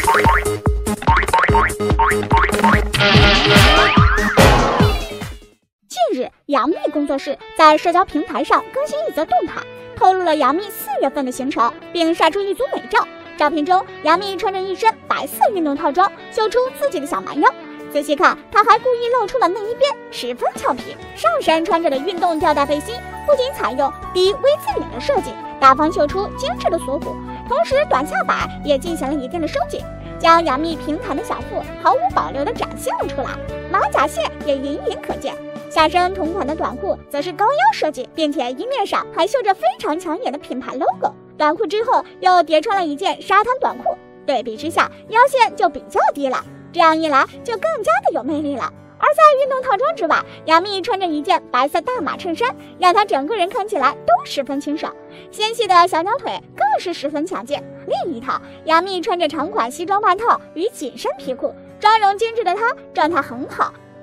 近日，杨幂工作室在社交平台上更新一则动态，透露了杨幂4月份的行程，并晒出一组美照。照片中，杨幂穿着一身白色运动套装，秀出自己的小蛮腰。仔细看，她还故意露出了内衣边，十分俏皮。上身穿着的运动吊带背心，不仅采用低 V 字领的设计，大方秀出精致的锁骨，同时短下摆也进行了一定的收紧，将杨幂平坦的小腹毫无保留地展现了出来，马甲线也隐隐可见。下身同款的短裤则是高腰设计，并且衣面上还绣着非常抢眼的品牌 logo。短裤之后又叠穿了一件沙滩短裤，对比之下腰线就比较低了，这样一来就更加的有魅力了。而在运动套装之外，杨幂穿着一件白色大码衬衫，让她整个人看起来都十分清爽，纤细的小鸟腿更是十分强健。另一套，杨幂穿着长款西装外套与紧身皮裤，妆容精致的她状态很好，